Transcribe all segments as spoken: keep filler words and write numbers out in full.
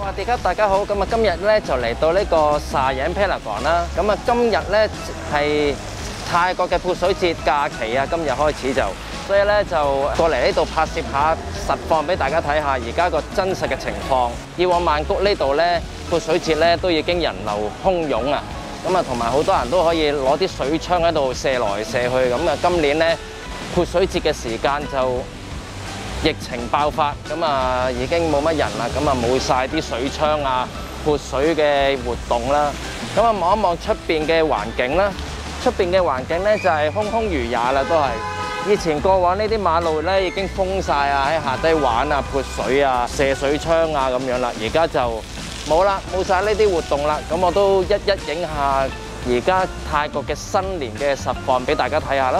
哇！大家大家好，咁啊今日咧就嚟到呢個沙影 Paragon 啦。咁啊今日咧係泰國嘅潑水節假期啊，今日開始就，所以咧就過嚟呢度拍攝下實況俾大家睇下而家個真實嘅情況。以往曼谷呢度咧潑水節咧都已經人流洶湧啊，咁啊同埋好多人都可以攞啲水槍喺度射來射去。咁啊今年咧潑水節嘅時間就疫情爆發，咁啊已經冇乜人啦，咁啊冇晒啲水槍啊、潑水嘅活動啦。咁啊望一望出邊嘅環境啦，出邊嘅環境咧就係空空如也啦，都係以前過往呢啲馬路咧已經封晒啊，喺下低玩啊、潑水啊、射水槍啊咁樣啦。而家就冇啦，冇晒呢啲活動啦。咁我都一一影下而家泰國嘅新年嘅實況俾大家睇下啦。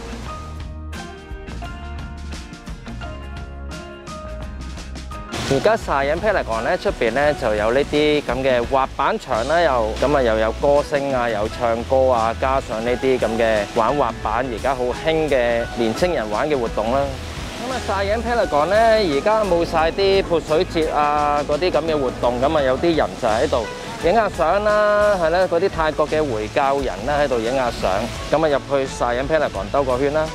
而家沙影 Paragon 咧出邊咧就有呢啲咁嘅滑板場啦，又咁啊又有歌星啊，有唱歌啊，加上呢啲咁嘅玩滑板而家好興嘅年青人玩嘅活動啦。咁啊沙影 Paragon 咧而家冇晒啲潑水節啊嗰啲咁嘅活動，咁啊有啲人就喺度影下相啦，係啦，嗰啲泰國嘅回教人咧喺度影下相，咁啊入去沙影 Paragon 兜個圈啦。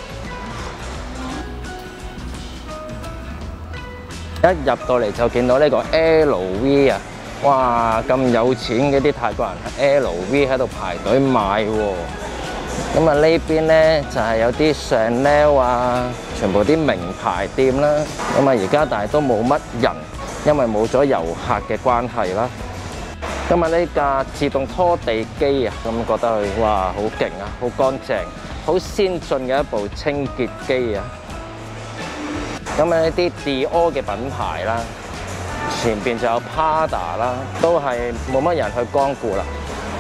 一入到嚟就見到呢個 L V 啊！哇，咁有錢嘅啲泰國人 L V 喺度排隊買喎。咁啊呢邊咧就係有啲 Chanel 啊，全部啲名牌店啦。咁啊而家但係都冇乜人，因為冇咗遊客嘅關係啦。今日呢架自動拖地機啊，咁覺得佢哇好勁啊，好乾淨，好先進嘅一部清潔機啊！咁啊呢啲 Dior 嘅品牌啦，前邊就有 Prada 啦，都係冇乜人去光顧啦。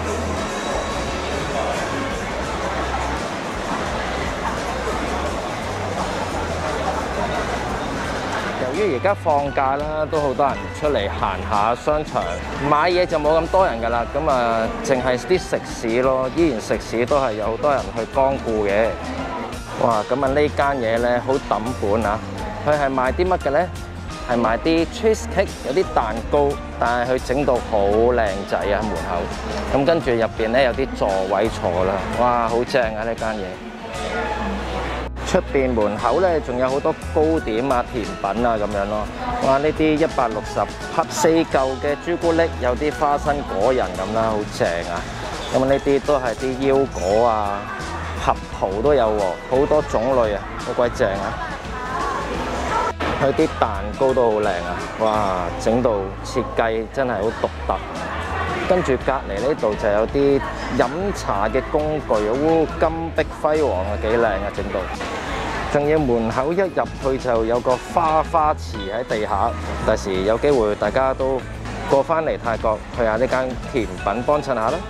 由於而家放假啦，都好多人出嚟行下商場，買嘢就冇咁多人㗎啦。咁啊，淨係啲食肆咯，依然食肆都係有好多人去光顧嘅。哇！咁啊呢間嘢咧好抌本啊！佢係賣啲乜嘅咧？係賣啲 cheese cake， 有啲蛋糕，但係佢整到好靚仔啊！門口咁跟住入邊咧有啲座位坐啦，哇，好正啊！呢間嘢出邊門口咧仲有好多糕點啊、甜品啊咁樣咯。哇！呢啲一百六十匹四嚿嘅朱古力，有啲花生果仁咁啦，好正啊！咁呢啲都係啲腰果啊、核桃都有喎，好多種類啊，好鬼正啊！佢啲蛋糕都好靚啊！哇，整到設計真係好獨特。跟住隔離呢度就有啲飲茶嘅工具，喎，金碧輝煌啊，幾靚啊！整到，仲要門口一入去就有個花花池喺地下。第時有機會大家都過返嚟泰國，去下呢間甜品幫襯下啦。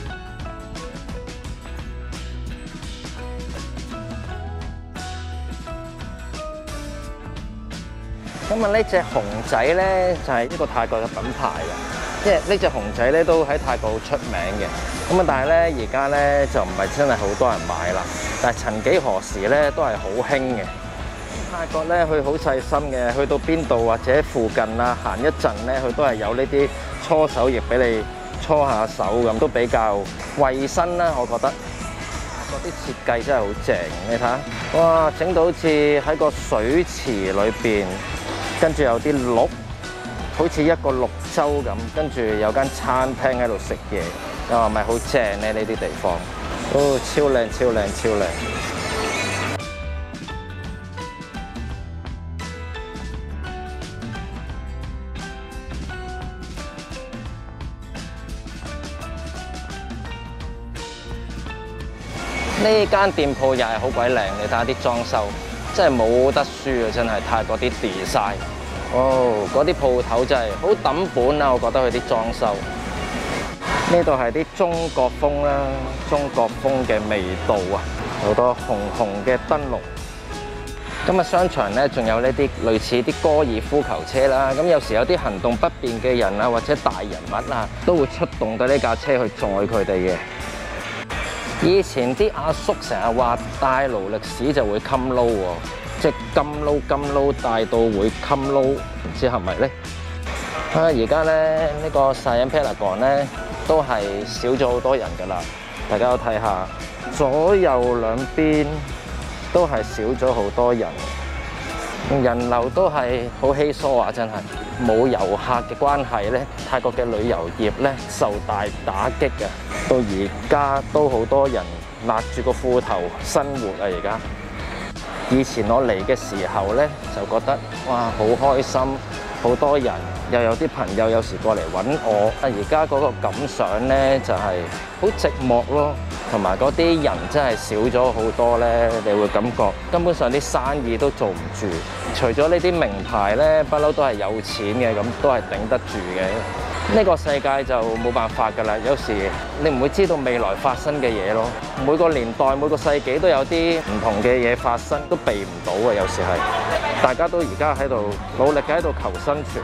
咁啊呢隻熊仔咧就係一個泰國嘅品牌嘅，即係呢隻熊仔咧都喺泰國好出名嘅。咁啊但係咧而家咧就唔係真係好多人買啦，但係曾幾何時咧都係好興嘅。泰國咧佢好細心嘅，去到邊度或者附近啊行一陣咧，佢都係有呢啲搓手液俾你搓下手咁，都比較衞生啦，我覺得。嗰啲設計真係好正，你睇下，哇，整到好似喺個水池裏邊。跟住有啲鹿，好似一個綠洲咁，跟住有間餐廳喺度食嘢，又係咪好正咧？呢啲地方，哦，超靚超靚超靚！呢間店鋪又係好鬼靚，你睇下啲裝修。真係冇得輸啊！真係泰國啲 design， 哦，嗰啲鋪頭真係好抌本啊！我覺得佢啲裝修，呢度係啲中國風啦，中國風嘅味道啊，好多紅紅嘅燈籠。咁啊，商場咧仲有呢啲類似啲高爾夫球車啦。咁有時有啲行動不便嘅人啊，或者大人物啊，都會出動到呢架車去載佢哋嘅。以前啲阿叔成日話大勞力士就會襟撈喎，即係金撈金撈大到會襟撈，唔知係咪咧？ 啊！而家咧呢個 Siam Paragon 咧都係少咗好多人㗎啦，大家都睇下，左右兩邊都係少咗好多人，人流都係好稀疏啊！真係冇遊客嘅關係咧，泰國嘅旅遊業咧受大打擊嘅，到而家都好多人勒住個褲頭生活啊！而家以前我嚟嘅時候咧就覺得哇好開心。好多人，又有啲朋友有時過嚟揾我。而家嗰個感想咧就係好寂寞咯，同埋嗰啲人真係少咗好多咧，你會感覺根本上啲生意都做唔住。除咗呢啲名牌咧，不嬲都係有錢嘅，咁都係頂得住嘅。呢個世界就冇辦法㗎啦，有時你唔會知道未來發生嘅嘢咯。每個年代每個世紀都有啲唔同嘅嘢發生，都避唔到嘅。有時係大家都而家喺度努力嘅喺度求生存。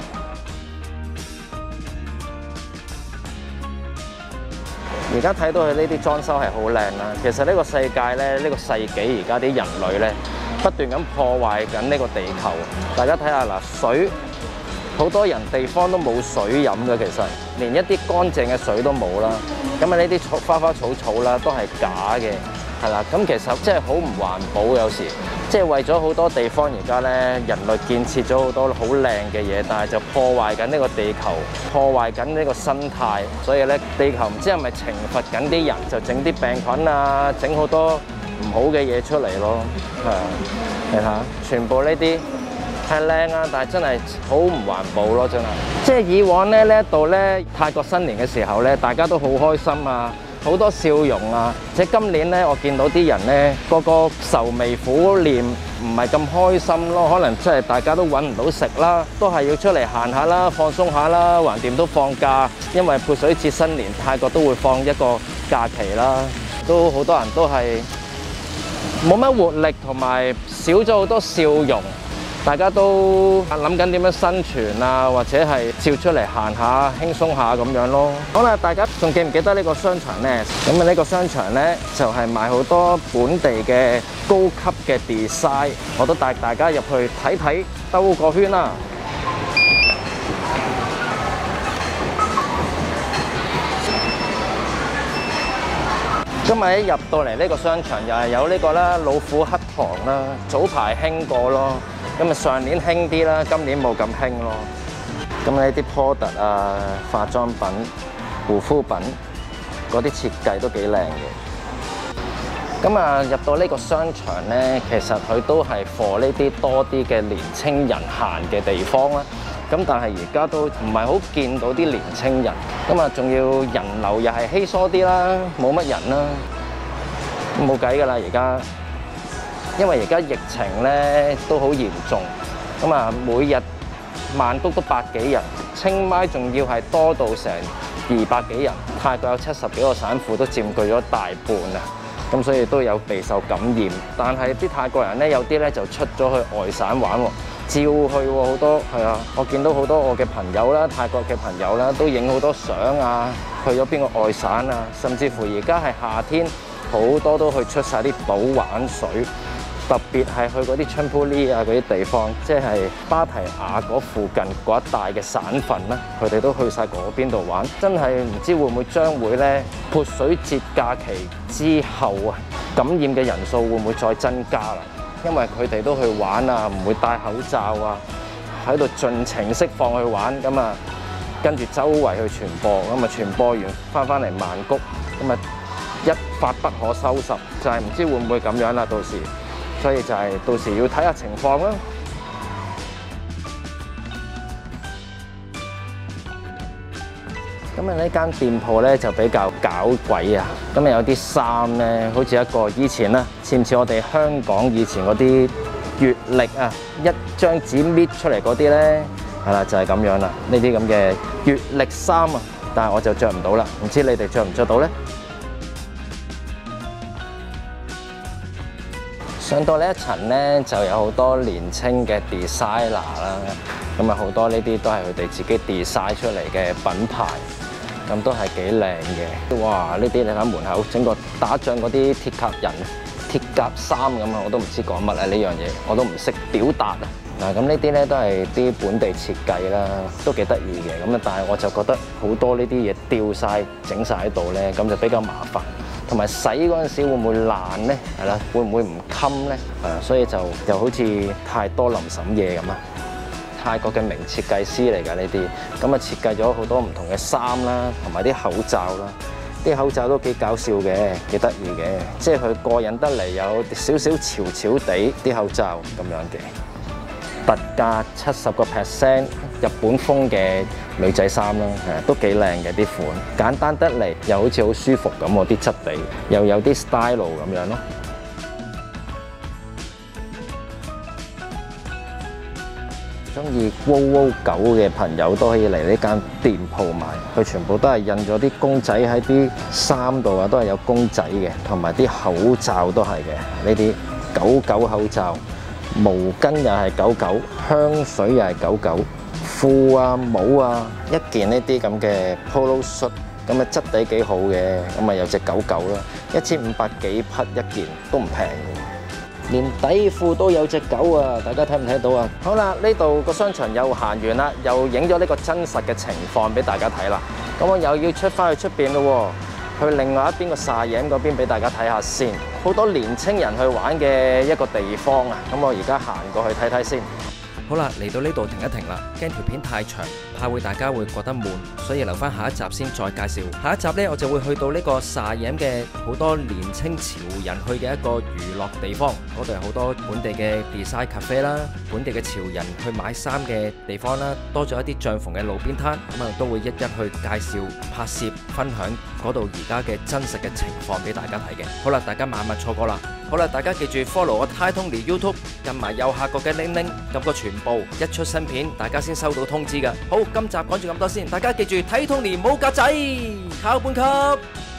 而家睇到佢呢啲裝修係好靚啦。其實呢個世界咧，呢個世紀而家啲人類咧不斷咁破壞緊呢個地球。大家睇下嗱，水。好多人地方都冇水飲嘅，其實連一啲乾淨嘅水都冇啦。咁啊，呢啲草花花草草啦，都係假嘅，係啦。咁其實真係好唔環保，有時即係為咗好多地方而家咧，人類建設咗好多好靚嘅嘢，但係就破壞緊呢個地球，破壞緊呢個生態。所以咧，地球唔知係咪懲罰緊啲人，就整啲病菌啊，整好多唔好嘅嘢出嚟咯。係啊，你睇下，全部呢啲。係靚啊，但係真係好唔環保咯，真係。即係以往咧呢一度咧泰國新年嘅時候咧，大家都好開心啊，好多笑容啊。即係今年咧，我見到啲人咧個個愁眉苦臉，唔係咁開心咯。可能真係大家都揾唔到食啦，都係要出嚟行下啦，放鬆下啦，橫掂都放假。因為潑水節新年，泰國都會放一個假期啦，都好多人都係冇乜活力，同埋少咗好多笑容。大家都諗緊點樣生存啊，或者係照出嚟行下、輕鬆下咁樣咯。好啦，大家仲記唔記得呢個商場呢？咁啊，呢個商場呢，就係賣好多本地嘅高級嘅 design， 我都帶大家入去睇睇，兜個圈啦。今日一入到嚟呢個商場，又係有呢個啦，老虎黑糖啦，早排興過咯。咁啊上年興啲啦，今年冇咁興咯。咁呢啲 product 啊、化妝品、護膚品嗰啲設計都幾靚嘅。咁啊入到呢個商場咧，其實佢都係 for 呢啲多啲嘅年青人行嘅地方啦。咁但係而家都唔係好見到啲年青人，咁啊仲要人流又係稀疏啲啦，冇乜人啦，冇計㗎啦而家。因為而家疫情咧都好嚴重，咁啊每日曼谷都百幾人，清邁仲要係多到成二百幾人，泰國有七十幾個省府都佔據咗大半啊，咁所以都有備受感染。但係啲泰國人咧有啲咧就出咗去外省玩喎，照去喎好多，係啊，我見到好多我嘅朋友啦，泰國嘅朋友啦，都影好多相啊，去咗邊個外省啊，甚至乎而家係夏天，好多都去出晒啲島玩水。特別係去嗰啲春普利啊嗰啲地方，即係芭提雅嗰附近嗰一帶嘅省份啦，佢哋都去晒嗰邊度玩。真係唔知會唔會將會咧潑水節假期之後啊，感染嘅人數會唔會再增加啦？因為佢哋都去玩啊，唔會戴口罩啊，喺度盡情釋放去玩，咁啊跟住周圍去傳播，咁啊傳播完翻返嚟曼谷，咁啊一發不可收拾，就係唔知會唔會咁樣啦，到時。所以就係到時要睇下情況啦。咁啊呢間店鋪咧就比較搞鬼啊！咁啊有啲衫咧，好似一個以前啦，似唔似我哋香港以前嗰啲月曆啊，一張紙搣出嚟嗰啲咧，係啦就係咁樣啦。呢啲咁嘅月曆衫啊，但係我就着唔到啦，唔知你哋着唔着到咧？上到呢一層咧，就有好多年青嘅 designer 啦，咁啊好多呢啲都係佢哋自己 design 出嚟嘅品牌，咁都係幾靚嘅。哇！呢啲你睇門口整個打仗嗰啲鐵甲人、鐵甲衫咁啊，我都唔知講乜啊呢樣嘢，我都唔識表達啊。 嗱，咁呢啲咧都係啲本地設計啦，都幾得意嘅。咁啊，但係我就覺得好多呢啲嘢掉晒、整晒喺度咧，咁就比較麻煩。同埋洗嗰陣時會唔會爛咧？係啦，會唔會唔襟咧？係啊，所以就又好似太多臨審嘢咁啊！泰國嘅名設計師嚟㗎呢啲，咁啊設計咗好多唔同嘅衫啦，同埋啲口罩啦。啲口罩都幾搞笑嘅，幾得意嘅，即係佢過癮得嚟，有少少潮潮地啲口罩咁樣嘅。特價七十個 percent 日本風嘅女仔衫啦，誒都幾靚嘅啲款，簡單得嚟又好似好舒服咁喎，啲質地又有啲 style 咁樣咯。中意 wow wow 狗嘅朋友都可以嚟呢間店鋪買，佢全部都係印咗啲公仔喺啲衫度啊，都係有公仔嘅，同埋啲口罩都係嘅，呢啲狗狗口罩。毛巾又係狗狗，香水又係狗狗，褲啊帽啊，一件呢啲咁嘅 polo shirt，咁啊質地幾好嘅，咁啊有隻狗狗啦，一千五百幾匹一件都唔平嘅，連底褲都有隻狗啊！大家睇唔睇到啊？好啦，呢度個商場又行完啦，又影咗呢個真實嘅情況俾大家睇啦，咁我又要出翻去出邊咯喎，去另外一邊個沙野嗰邊俾大家睇下先。好多年青人去玩嘅一個地方啊，咁我而家行過去睇睇先。 好啦，嚟到呢度停一停啦，驚條片太長，怕會大家會覺得悶，所以留翻下一集先再介紹。下一集呢，我就會去到呢個沙野嘅好多年青潮人去嘅一個娛樂地方，嗰度有好多本地嘅 design cafe 啦，本地嘅潮人去買衫嘅地方啦，多咗一啲帳篷嘅路邊攤，咁啊都會一一去介紹、拍攝、分享嗰度而家嘅真實嘅情況俾大家睇嘅。好啦，大家萬勿錯過啦。好啦，大家記住 follow 我 TaiTony YouTube， 撳埋右下角嘅鈴鈴，撳個全部，一出新片大家先收到通知㗎。好，今集講住咁多先，大家記住睇 Tony 冇格仔，靠半級。